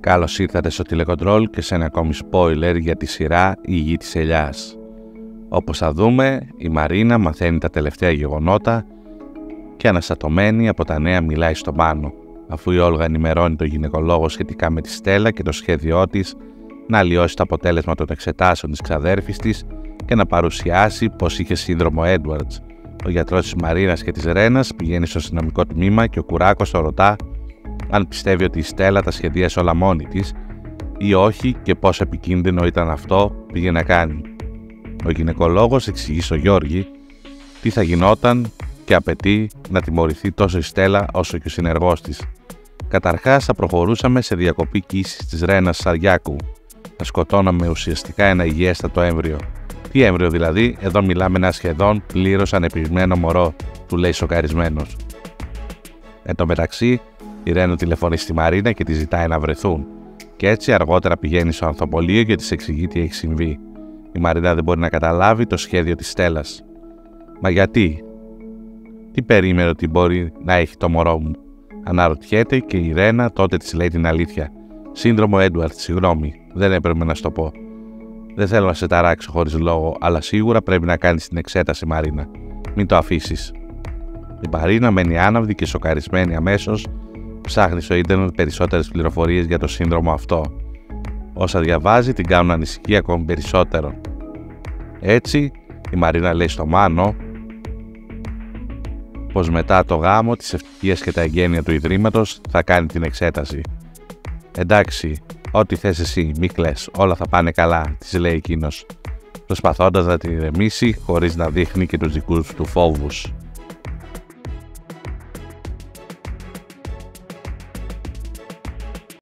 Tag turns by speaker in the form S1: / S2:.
S1: Καλώς ήρθατε στο τηλεκοντρόλ και σε ένα ακόμη spoiler για τη σειρά «Η Γη της Ελιάς». Όπως θα δούμε, η Μαρίνα μαθαίνει τα τελευταία γεγονότα και αναστατωμένη από τα νέα μιλάει στον Μάνο, αφού η Όλγα ενημερώνει τον γυναικολόγο σχετικά με τη Στέλλα και το σχέδιό της να αλλοιώσει το αποτέλεσμα των εξετάσεων της ξαδέρφης της και να παρουσιάσει πως είχε σύνδρομο Edwards. Ο γιατρός της Μαρίνας και της Ρένας πηγαίνει στο αστυνομικό τμήμα και ο Κουράκος το ρωτά αν πιστεύει ότι η Στέλλα τα σχεδίασε όλα μόνη της ή όχι και πόσο επικίνδυνο ήταν αυτό που πήγε να κάνει. Ο γυναικολόγος εξηγεί στο Γιώργη τι θα γινόταν και απαιτεί να τιμωρηθεί τόσο η Στέλλα όσο και ο συνεργός της. Καταρχάς θα προχωρούσαμε σε διακοπή κύσης της Ρένας Σαριάκου. Θα σκοτώναμε ουσιαστικά ένα υγιέστατο έμβριο. Τι έμβριο δηλαδή, εδώ μιλάμε ένα σχεδόν πλήρως ανεπισμένο μωρό, του λέει σοκαρισμένος. Εν τω μεταξύ, η Ρένα τηλεφωνεί στη Μαρίνα και τη ζητάει να βρεθούν. Και έτσι αργότερα πηγαίνει στο ανθοπολείο και της εξηγεί τι έχει συμβεί. Η Μαρίνα δεν μπορεί να καταλάβει το σχέδιο της Στέλλας. Μα γιατί? Τι περίμενε ότι μπορεί να έχει το μωρό μου? Αναρωτιέται και η Ρένα τότε της λέει την αλήθεια. Σύνδρομο Edwards, συγγνώμη, δεν έπρεπε να σου το πω. Δεν θέλω να σε ταράξω χωρίς λόγο, αλλά σίγουρα πρέπει να κάνεις την εξέταση, Μαρίνα. Μην το αφήσεις. Η Μαρίνα μένει άναυδη και σοκαρισμένη αμέσως. Ψάχνει στο ίντερνετ περισσότερες πληροφορίες για το σύνδρομο αυτό. Όσα διαβάζει την κάνουν να ανησυχεί ακόμη περισσότερο. Έτσι, η Μαρίνα λέει στο Μάνο πως μετά το γάμο, τις ευτυχίες και τα εγγένεια του Ιδρύματος θα κάνει την εξέταση. Εντάξει, ό,τι θες εσύ, μη κλαις, όλα θα πάνε καλά, της λέει εκείνος, προσπαθώντας να την ηρεμήσει χωρίς να δείχνει και τους δικούς του φόβους.